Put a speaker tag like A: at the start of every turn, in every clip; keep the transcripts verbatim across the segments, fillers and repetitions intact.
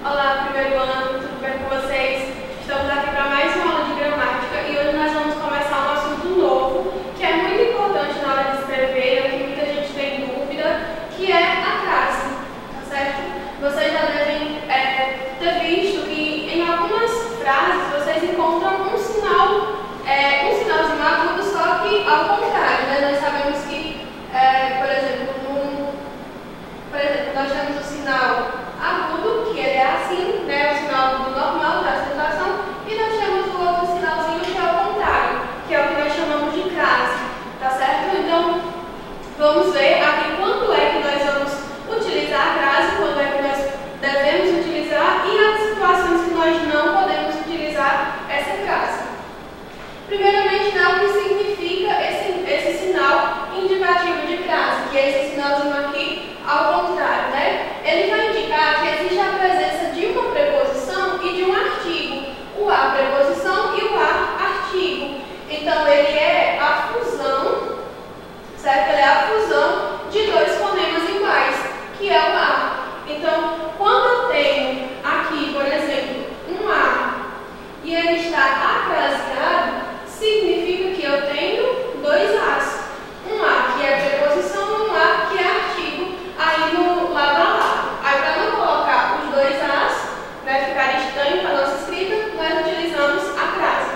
A: Olá, primeiro ano, tudo bem com vocês? Estamos aqui para mais uma aula de gramática e hoje nós vamos começar um assunto novo que é muito importante na hora de escrever, que muita gente tem dúvida, que é a crase, tá certo? Vocês já devem é, ter visto que em algumas frases vocês encontram um sinal, é, um sinalzinho agudo, só que ao contrário, né? Nós sabemos que, é, por exemplo, no, por exemplo, nós temos o sinal agudo, que ele é assim, né, o sinal agudo normal da acentuação, e nós temos o outro sinalzinho que é o contrário, que é o que nós chamamos de crase, tá certo? Então, vamos ver aqui quando é que nós vamos utilizar a crase, quando é que nós devemos utilizar e as situações que nós não podemos utilizar essa crase. Primeiramente, né, o que significa esse, esse sinal indicativo de crase, que é esse sinalzinho aqui ao contrário, né? Ele vai indicar que existe a presença de uma preposição e de um artigo. O a preposição e o a artigo. Então, ele é a fusão, certo? Ele é a fusão de dois fonemas iguais, que é o a. Então, quando eu tenho aqui, por exemplo, um a e ele está acraseado, significa que eu tenho dois as. Um a que é preposição e um a que é artigo, aí no lado a lado. Aí, para não colocar os dois as, vai ficar estranho para a nossa escrita, nós utilizamos a crase.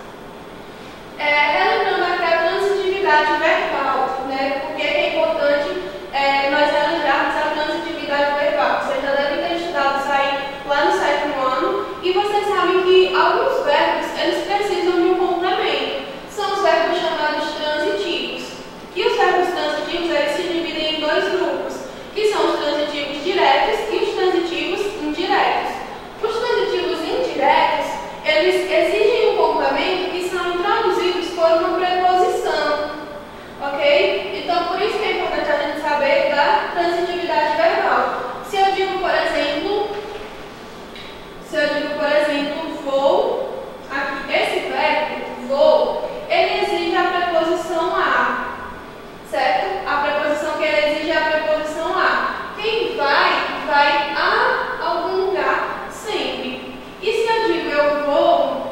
A: É, relembrando aqui a transitividade verbal, né? Porque é importante é, nós relembrarmos a transitividade verbal. Vocês já devem ter estudado isso aí lá no sétimo ano, e vocês sabem que alguns verbos, eles precisam de um complemento. São os verbos chamados transitivos. E os verbos transitivos, eles se dividem em dois grupos, que são os transitivos diretos e os transitivos indiretos. Os transitivos indiretos, eles exigem um complemento que são introduzidos por uma preposição, ok? Então, por isso que é importante a gente saber da transitividade verbal. Se eu digo, por exemplo, se eu digo, por exemplo, vou, aqui, esse verbo, vou, ele exige a preposição a, certo? A preposição que ele exige é a preposição a. Quem vai, vai a algum lugar sempre. E se eu digo eu vou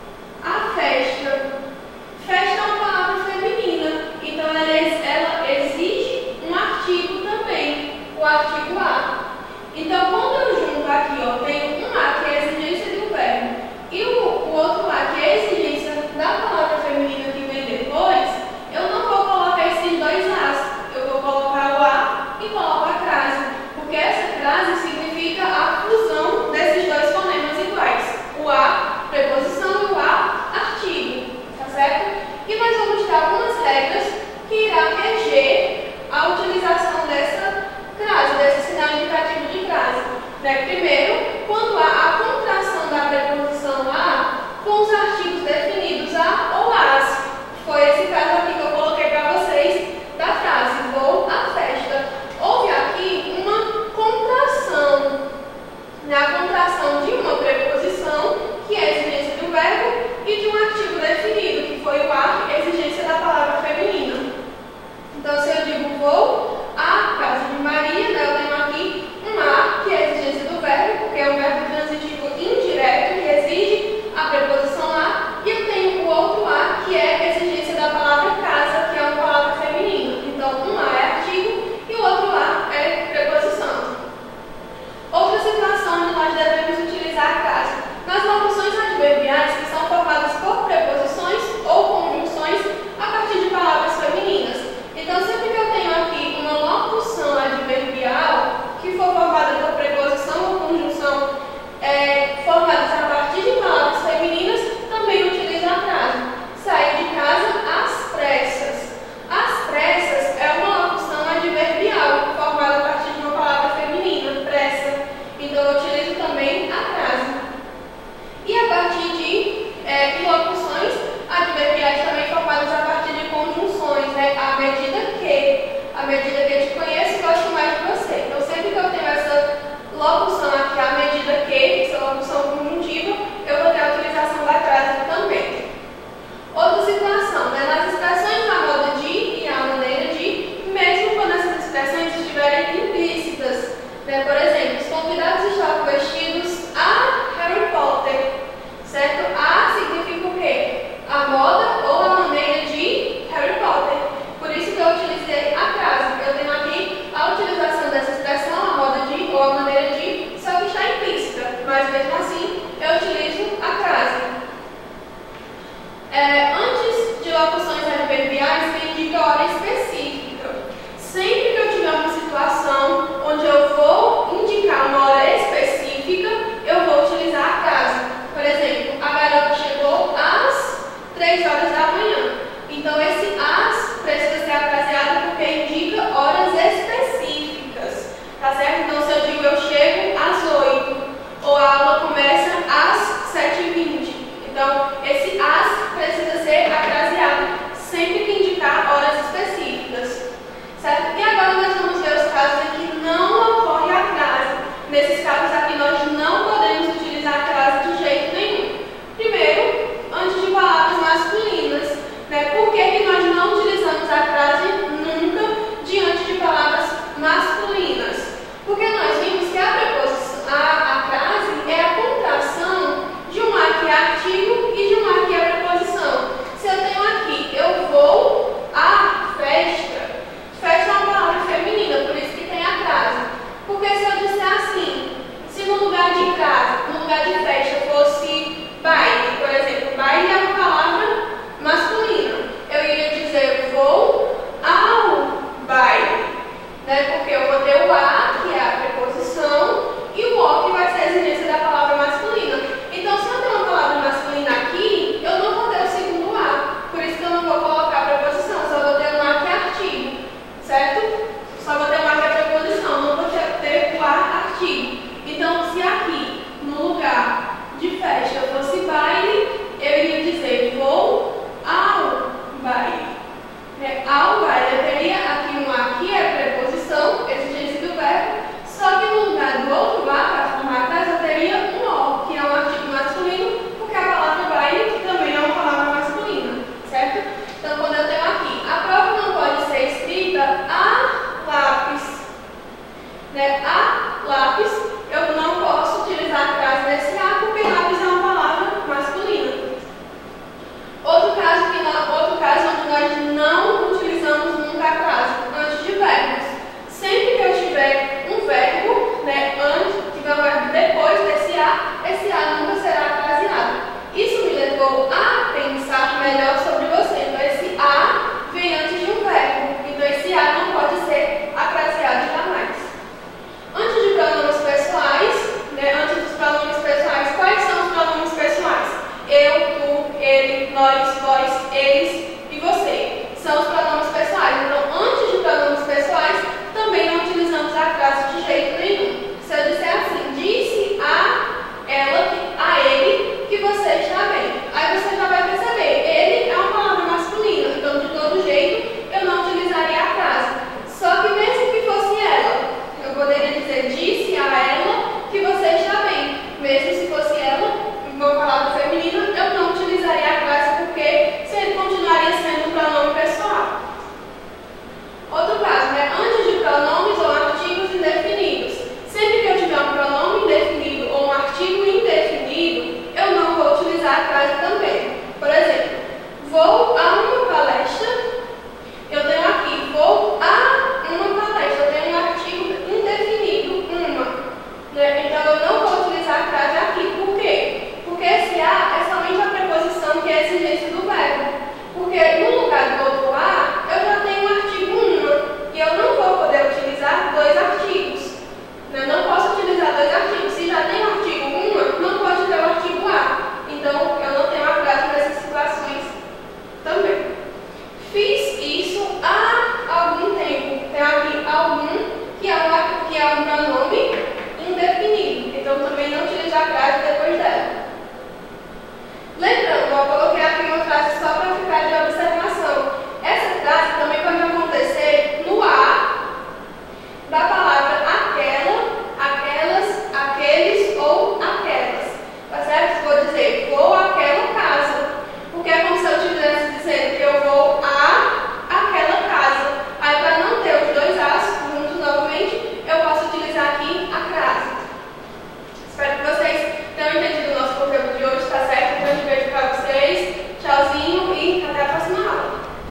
A: à festa? Festa é uma palavra feminina, então ela, ela exige um artigo também, o artigo a. Então, quando eu junto aqui, ó, tenho um a que é a exigência do verbo e o, o outro a que é a exigência da palavra feminina que vem depois, eu não vou colocar esses dois as, eu vou colocar o a e coloco a crase, porque essa crase significa a fusão desses dois fonemas iguais, o a, preposição, e o a, artigo, tá certo? E nós vamos ter algumas regras que irá reger a utilização dessa crase, desse sinal indicativo de crase. Né? Primeiro, quando há a contração da preposição a com os artigos definidos a ou as. Foi esse caso aqui que eu coloquei para vocês da frase vou à festa. Houve aqui uma contração, né? A contração de uma preposição, que é a exigência do verbo, e de um artigo definido, que foi o a, exigência da palavra feminina. Então, se eu digo vou à casa de Maria, né, eu tenho aqui um a, que é a exigência do verbo, porque é um verbo transitivo indireto, que exige a preposição a, e eu tenho o outro a, que é a exigência da palavra casa, que é uma palavra feminina. Então, um a é artigo e o outro a é preposição. Outra situação onde nós devemos utilizar a crase. Nas locuções adverbiais, que são formadas por preposições ou conjunções a partir de palavras femininas. Então, sempre que eu tenho aqui uma locução adverbial que for formada por preposição ou conjunção é, formadas a partir de palavras femininas, também utilizo a crase. Sair de casa às pressas. Às pressas é uma locução adverbial formada a partir de uma palavra feminina, pressa. Então, eu utilizo também a crase. E a partir de é, locuções adverbiais também formadas a partir de conjunções, né? À medida que, à medida que eu te conheço, gosto mais de você. Então, sempre que eu tenho essa locução aqui, à medida que, essa locução conjuntiva, eu vou ter a utilização da crase também. Outra situação, né? Nas expressões na moda de e à maneira de, mesmo quando essas expressões estiverem implícitas, né? Por exemplo, os convidados estavam vestidos É, antes de locuções adverbiais, que indica hora específica. Sempre que eu tiver uma situação onde eu vou indicar uma hora específica, eu vou utilizar a crase. Por exemplo, a garota chegou às três horas da manhã. Então, esse às precisa ser acraseado porque indica horas específicas. Tá certo? Então, se eu digo eu chego às oito, ou a aula começa às sete e vinte. Então, esse às precisa ser acraseado sempre que indicar horas específicas. Certo? E agora nós vamos ver os casos em que não ocorre a crase. Nesses casos aqui, nós não podemos utilizar a crase de jeito nenhum. Primeiro, antes de palavras masculinas. Né? Por que que nós não utilizamos a crase nunca diante de palavras masculinas? Porque nós vimos que a preposição, a, a crase é a contração de um a que é artigo e de um a que é preposição. Se eu tenho aqui, eu vou à festa, festa é uma palavra feminina, por isso que tem a crase. Porque se eu disser assim, se no lugar de crase, no lugar de festa fosse baile, por exemplo, baile é uma palavra masculina, eu iria dizer vou ao baile, né? Porque eu vou ter o a, que é a preposição, e o o, que vai ser a exigência da palavra masculina. Então, se eu tenho uma palavra masculina aqui, eu não vou ter o segundo a, por isso que eu não vou colocar a preposição, só vou ter um a que é artigo, certo? Só vou ter um a que é preposição, não vou ter o a artigo. Então, se aqui, no lugar de festa, fosse baile, eu iria dizer vou ao baile. É, ao baile, eu teria aqui um a que é preposição, exigência do verbo, só que no lugar do outro a, para formar a frase, eu teria um o, que é um artigo masculino, porque a palavra baile também é uma palavra masculina, certo? Então, quando eu tenho aqui, a prova não pode ser escrita a lápis. Né? A lápis, eu não posso utilizar a crase desse a, porque lápis é uma palavra masculina. Outro caso, que não, outro caso onde nós não utilizamos nunca a crase, antes de verbos. Sempre que eu tiver um verbo, né, antes, tiver um verbo depois desse a, esse a nunca será craseado. Isso me levou a pensar melhor sobre você. Então, esse a vem antes de um verbo. Então, esse a não pode ser acraseado jamais. Antes de pronomes pessoais, né, antes dos pronomes pessoais, quais são os pronomes pessoais? Eu, tu, ele, nós, vós, eles e você. São os pronomes pessoais. Então, antes de pronomes pessoais, também não utilizamos a crase de jeito nenhum. Se eu disser assim, disse a ela, a ele, que você está bem. Aí você já vai perceber, ele é uma palavra masculina, então de todo jeito eu não utilizaria a crase. Só que mesmo que fosse ela, eu poderia dizer, disse a ela que você está bem. Mesmo se fosse ela, uma palavra feminina, eu não utilizaria a crase porque sempre continuaria sendo um pronome pessoal. Outro caso, né? Antes de pronomes ou artigos indefinidos. Sempre que eu tiver um pronome indefinido ou um artigo indefinido, eu não vou utilizar a crase também. Por exemplo, vou a uma palestra, eu tenho aqui, vou a uma palestra, eu tenho um artigo indefinido, uma. Né? Então, eu não vou utilizar a crase aqui. Por quê? Porque esse a é somente a preposição que é a exigência do verbo. Porque no lugar do outro a, eu já tenho um artigo uma, e eu não vou poder utilizar dois artigos. Eu não posso utilizar dois artigos. Se já tem o artigo uma, não pode ter o artigo a. Então, eu não tenho a crase nessas situações também. Fiz isso há algum tempo. Tem aqui algum, que é, uma, que é um pronome indefinido. Então, também não utilizo a crase